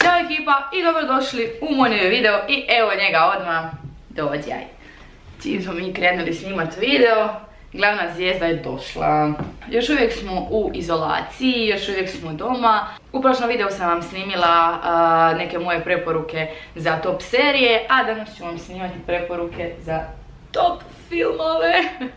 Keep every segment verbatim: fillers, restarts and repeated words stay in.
Ćao ekipa i dobrodošli u moj novi video i evo njega odmah, dođaj. Čim smo mi krenuli snimat video, glavna zvijezda je došla. Još uvijek smo u izolaciji, još uvijek smo doma. U prošlom videu sam vam snimila uh, neke moje preporuke za top serije, a danas ću vam snimati preporuke za top filmove.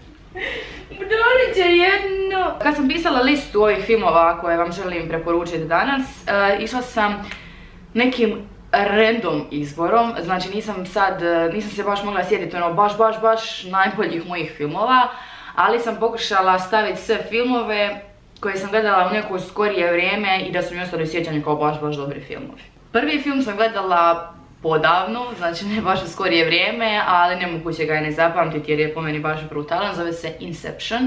Dođe jedno! Kad sam pisala listu ovih filmova koje vam želim preporučiti danas, uh, išla sam nekim random izborom, znači nisam sad, nisam se baš mogla sjetiti ono baš, baš, baš najboljih mojih filmova, ali sam pokušala staviti sve filmove koje sam gledala u neko skorije vrijeme i da su mi ostali u sjećanju kao baš, baš dobri filmovi. Prvi film sam gledala podavno, znači ne baš u skorije vrijeme, ali nemoguće ga je ne zapamtiti jer je po meni baš brutalan, zove se Inception.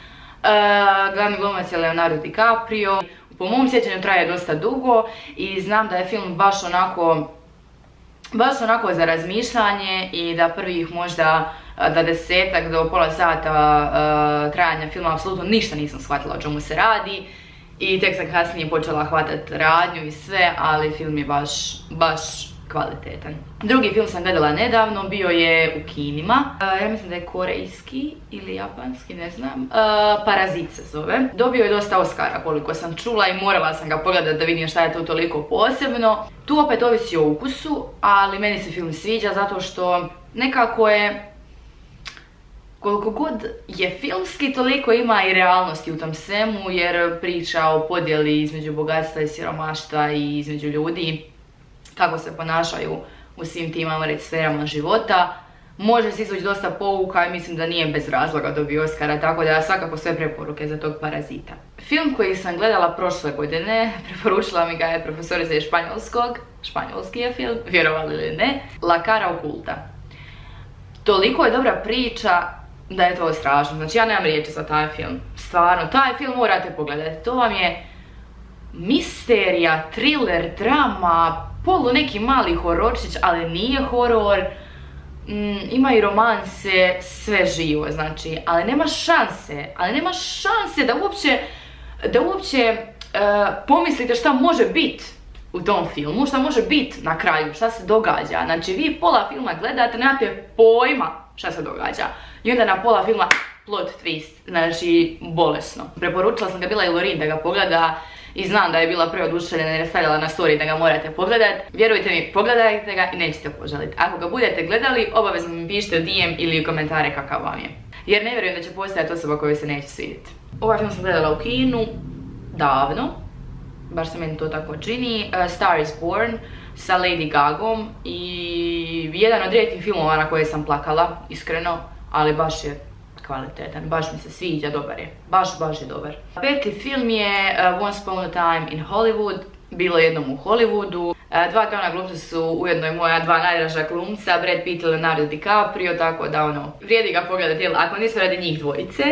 Uh, glavni glumac je Leonardo DiCaprio. Po mom sjećanju traje dosta dugo i znam da je film baš onako baš onako za razmišljanje i da prvih možda da desetak do pola sata uh, trajanja filma apsolutno ništa nisam shvatila o čemu se radi i tek sam kasnije počela hvatati radnju i sve, ali film je baš, baš kvalitetan. Drugi film sam gledala nedavno, bio je u kinima. Uh, ja mislim da je korejski ili japanski, ne znam. Uh, Parazit se zove. Dobio je dosta Oscara koliko sam čula i morala sam ga pogledati da vidim šta je to toliko posebno. Tu opet ovisi o ukusu, ali meni se film sviđa zato što nekako je, koliko god je filmski, toliko ima i realnosti u tom svemu jer priča o podjeli između bogatstva i siromaštva i između ljudi, kako se ponašaju u svim tim, ajmo reći, sferama života. Može se izvući dosta pouka i mislim da nije bez razloga dobio Oscara, tako da svakako sve preporuke za tog Parazita. Film koji sam gledala prošle godine, preporučila mi ga je profesorica iz španjolskog, španjolski je film, vjerovali ili ne, La cara oculta. Toliko je dobra priča da je to strašno, znači ja nemam riječi za taj film. Stvarno, taj film morate pogledati, to vam je misterija, thriller, drama, polu neki mali hororčić, ali nije horor, mm, ima i romanse, sve živo, znači, ali nema šanse, ali nema šanse da uopće, da uopće uh, pomislite šta može biti u tom filmu, šta može biti na kraju, šta se događa. Znači, vi pola filma gledate, nemate pojma šta se događa. I onda na pola filma plot twist, znači, bolesno. Preporučila sam ga bila i Lorin da ga pogleda, i znam da je bila preoduševljena jer je stavljala na story da ga morate pogledati. Vjerujte mi, pogledajte ga i nećete požaliti. Ako ga budete gledali, obavezno mi pišite u D M ili u komentare kakav vam je. Jer ne vjerujem da će postojati osoba kojoj se neće svidjeti. Ovaj film sam gledala u kinu davno, baš se meni to tako čini. uh, Star is Born sa Lady Gagom i jedan od rijetkih filmova na koje sam plakala, iskreno, ali baš je kvalitetan, baš mi se sviđa, dobar je, baš, baš je dobar. Peti film je uh, Once Upon a Time in Hollywood, bilo jednom u Hollywoodu. Uh, dva glavna glumca su ujedno i moja dva najdraža glumca, Brad Pitt i Leonardo DiCaprio, tako da ono, vrijedi ga pogledati, ako nisu radi njih dvojice.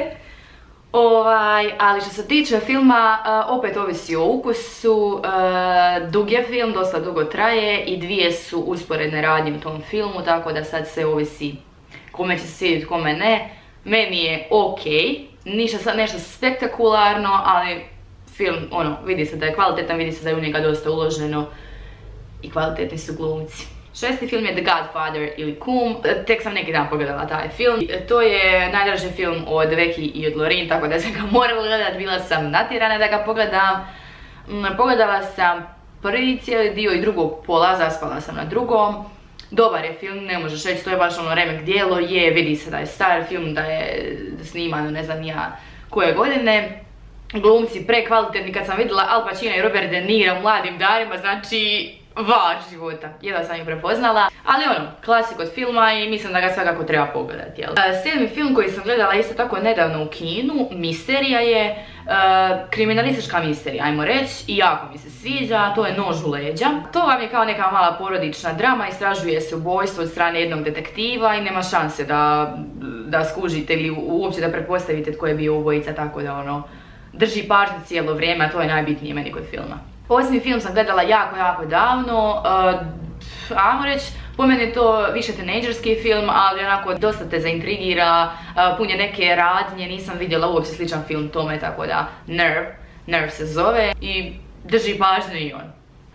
Ovaj, ali što se tiče filma, uh, opet ovisi o ukusu, uh, dug je film, dosta dugo traje i dvije su usporedne radnje u tom filmu, tako da sad sve ovisi kome će se svidjeti, kome ne. Meni je ok, ništa sad nešto spektakularno, ali film, ono, vidi se da je kvalitetan, vidi se da je u njega dosta uloženo i kvalitetni su glumci. Šesti film je The Godfather ili Kum, tek sam neki dan pogledala taj film. To je najdraži film od Veki i od Lorin, tako da sam ga morala gledati, bila sam natjerana da ga pogledam. Pogledala sam prvi cijeli dio i drugog pola, zaspala sam na drugom. Dobar je film, ne možeš reći, to je baš ono remek djelo, je, vidi se da je star film, da je sniman, ne znam ja koje godine. Glumci prekvalitetni, kad sam vidjela Al Pacino i Robert De Niro u mladim danima, znači vaš života, jedva sam ih prepoznala. Ali ono, klasik od filma i mislim da ga svakako treba pogledati, jel? Sedmi film koji sam gledala isto tako nedavno u kinu, misterija je, uh, kriminalistička misterija, ajmo reći, i jako mi se sviđa, to je Nož u leđa. To vam je kao neka mala porodična drama, istražuje se ubojstvo od strane jednog detektiva i nema šanse da, da skužite ili uopće da pretpostavite tko je bio ubojica, tako da ono, drži pažnju cijelo vrijeme, a to je najbitnije meni kod filma. Osmi film sam gledala jako, jako davno, uh, ajmo reći, po meni je to više tinejdžerski film, ali onako dosta te zaintrigira, uh, pun je neke radnje, nisam vidjela uopće sličan film tome, tako da Nerve, Nerve se zove i drži pažnju i on.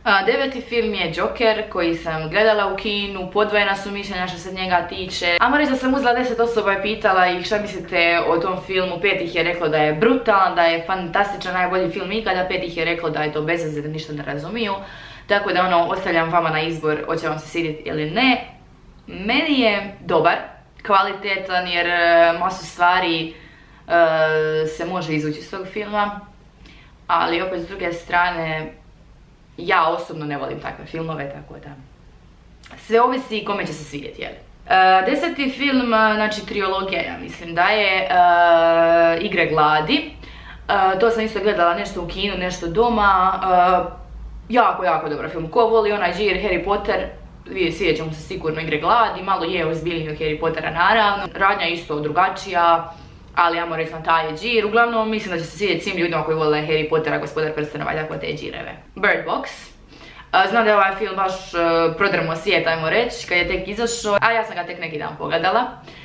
Deveti film je Joker koji sam gledala u kinu, podvojena su mišljenja što se njega tiče. Ajmo reći da sam uzela deset osoba i pitala ih šta mislite o tom filmu, pet ih je reklo da je brutalan, da je fantastičan, najbolji film ikada, pet ih je reklo da je to bez veze, da ništa ne razumiju. Tako da ono, ostavljam vama na izbor hoće vam se svidjeti ili ne. Meni je dobar, kvalitetan jer masu stvari uh, se može izvući iz tog filma, ali opet s druge strane ja osobno ne volim takve filmove, tako da sve ovisi kome će se svidjeti, jel? Uh, deseti film, znači trilogija, ja mislim da je uh, Igre gladi. Uh, to sam isto gledala nešto u kinu, nešto doma. Uh, jako, jako dobar film. Ko voli onaj žir Harry Potter, svidjet će mu se sigurno Igre gladi, malo je ozbiljniji od Harry Pottera naravno. Radnja je isto drugačija, ali ja moram reći na taj je džir. Uglavnom mislim da će se svidjeti svim ljudima koji vole Harry Pottera, Gospodar prstenova i tako te džireve. Bird Box. Znam da je ovaj film baš prodrmo svijet, ajmo reći, kad je tek izašao, a ja sam ga tek neki dan pogledala.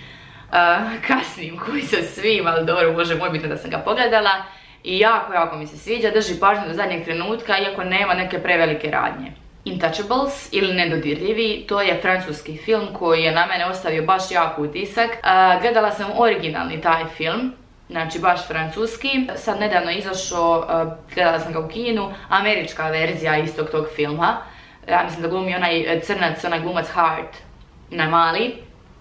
Kasnim koji se svim, ali dobro, bože moj, bitno da sam ga pogledala. I jako, jako mi se sviđa, drži pažnju do zadnjeg trenutka, iako nema neke prevelike radnje. Intouchables ili Nedodirljivi, to je francuski film koji je na mene ostavio baš jak utisak. Gledala sam originalni taj film, znači baš francuski. Sad nedavno izašao, gledala sam ga u kinu, američka verzija istog tog filma. Ja mislim da glumi onaj crnac, onaj glumac Hart, onaj mali.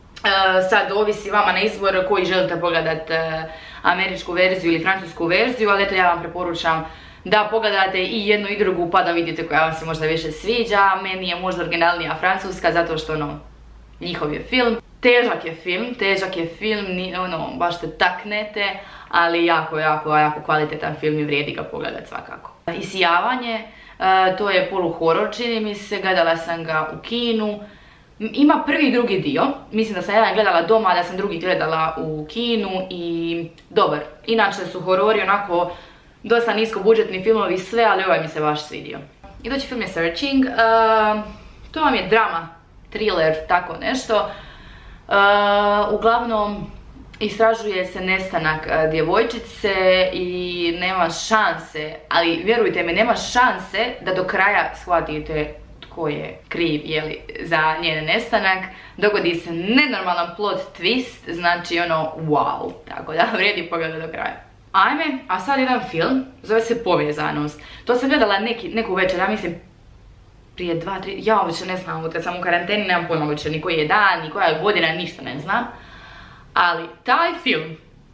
Sad ovisi vama na izbor koji želite pogledati, američku verziju ili francusku verziju, ali eto ja vam preporučam da pogledate i jednu i drugu pa da vidite koja vam se možda više sviđa. Meni je možda originalnija francuska zato što ono, njihov je film. Težak je film, težak je film, ono, baš te taknete, ali jako, jako, jako kvalitetan film i vrijedi ga pogledat svakako. Isijavanje, to je poluhoror, čini mi se, gledala sam ga u kinu. Ima prvi i drugi dio, mislim da sam jedan gledala doma, da sam drugi gledala u kinu i dobar. Inače su horori onako dosta nisko budžetni filmovi sve, ali ovaj mi se baš svidio. Idući film je Searching, uh, to vam je drama, thriller, tako nešto. Uh, uglavnom istražuje se nestanak uh, djevojčice i nema šanse, ali vjerujte mi, nema šanse da do kraja shvatite tko je kriv, jeli, za njen nestanak. Dogodi se nenormalan plot twist, znači ono wow, tako da vrijedi pogledati do kraja. Ajme, a sad jedan film, zove se Povezanost. To sam gledala neki, neku večer, ja mislim prije dva, tri, ja više ne znam, kad sam u karanteni, nemam pojma više ni koji je dan, ni koja je godina, ništa ne znam. Ali taj film,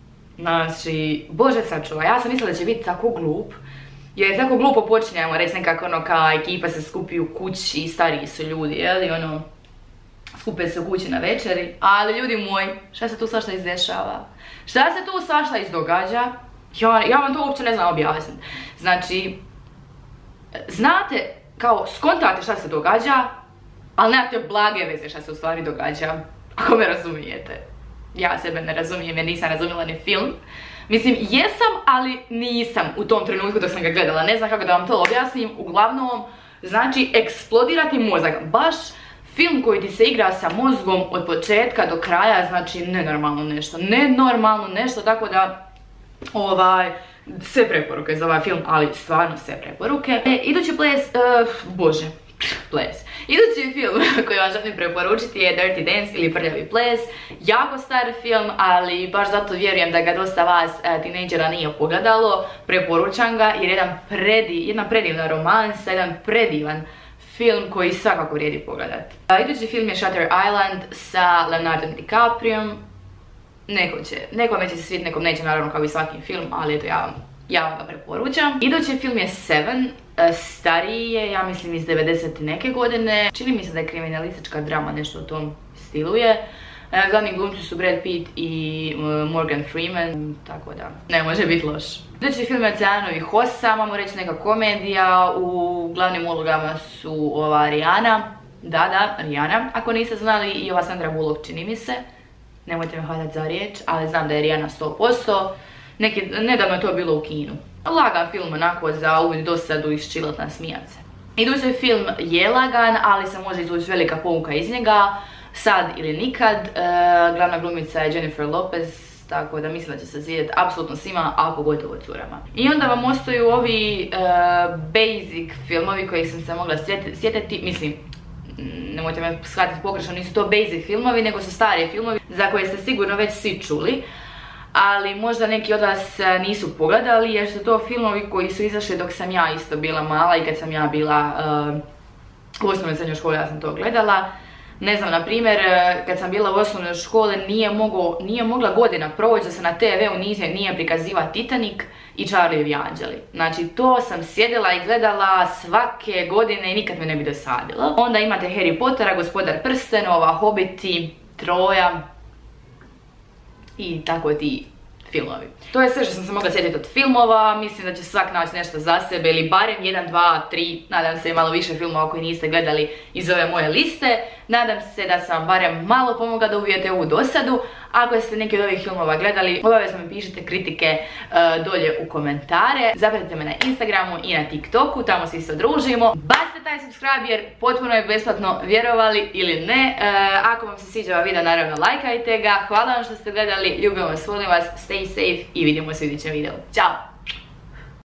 znači, bože sačuva, ja sam mislila da će biti tako glup, jer tako glupo počinjemo reći nekako ono kao ekipa se skupi u kući i stariji su ljudi, jeli, ono, skupe se u kući na večeri, ali ljudi moji, šta se tu svašta izdešava? Šta se tu svašta izdogađa? Ja, ja vam to uopće ne znam objasniti. Znači, znate, kao skontate šta se događa, ali nemate blage veze šta se u stvari događa, ako me razumijete. Ja sebe ne razumijem jer nisam razumjela ni film. Mislim, jesam, ali nisam u tom trenutku dok sam ga gledala. Ne znam kako da vam to objasnim. Uglavnom, znači, eksplodirati mozak. Baš film koji ti se igra sa mozgom od početka do kraja, znači nenormalno nešto. Nenormalno nešto, tako da, ovaj, sve preporuke za ovaj film, ali stvarno sve preporuke. E, idući ples, uh, bože, ples. Idući film koji vam želim preporučiti je Dirty Dance ili Prljavi ples. Jako star film, ali baš zato vjerujem da ga dosta vas uh, tinejdžera nije pogledalo. Preporučam ga jer jedan predi, jedna predivna romansa, jedan predivan film koji svakako vrijedi pogledati. Uh, idući film je Shutter Island sa Leonardom DiCapriom. Neko će, nekome će se svidjeti, nekom neće, naravno kao i svaki film, ali eto ja vam, ja vam ga preporučam. Idući film je Seven, stariji je, ja mislim iz devedesete neke godine. Čini mi se da je kriminalistička drama, nešto u tom stilu je. Glavni glumci su Brad Pitt i Morgan Freeman, tako da ne može biti loš. Idući film je Oceanovi hosa, moramo reći neka komedija, u glavnim ulogama su ova Rihanna, da da, Rihanna, ako niste znali, i ova Sandra Bullock čini mi se. Nemojte me hvatati za riječ, ali znam da je Rihanna sto posto. Neki, nedavno je to bilo u kinu. Lagan film onako za uvid dosadu i ščilat nasmijat se. Idući film je lagan, ali se može izvući velika pouka iz njega. Sad ili nikad. E, glavna glumica je Jennifer Lopez. tako da mislim da će se svidjeti apsolutno svima, a pogotovo curama. I onda vam ostaju ovi uh, basic filmovi koji sam se mogla sjetiti, mislim, nemojte me shvatiti pogrešno, nisu to basic filmovi, nego su stari filmovi za koje ste sigurno već svi čuli, ali možda neki od vas nisu pogledali jer su to filmovi koji su izašli dok sam ja isto bila mala i kad sam ja bila uh, u osnovnoj srednjoj školi, ja sam to gledala. Ne znam, na primjer, kad sam bila u osnovnoj školi nije, mogo, nije mogla godina proći da se na te ve u nije, nije prikaziva Titanic i Charlievi anđeli. Znači to sam sjedila i gledala svake godine i nikad me ne bi dosadilo. Onda imate Harry Pottera, Gospodar prstenova, Hobiti, Troja i tako ti filmovi. To je sve što sam se mogla sjetiti od filmova, mislim da će svak naći nešto za sebe ili barem jedan, dva, tri, nadam se malo više filmova koji niste gledali iz ove moje liste. Nadam se da sam barem malo pomogla da uvijete ovu dosadu. Ako ste neki od ovih filmova gledali, obavezno mi pišite kritike uh, dolje u komentare. Zapratite me na Instagramu i na TikToku, tamo se isto družimo. Bacite taj subscribe jer potpuno je besplatno, vjerovali ili ne. Uh, ako vam se sviđa ovaj video, naravno lajkajte ga. Hvala vam što ste gledali, ljubim vas, volim vas, stay safe i vidimo se u idućem videu. Ćao!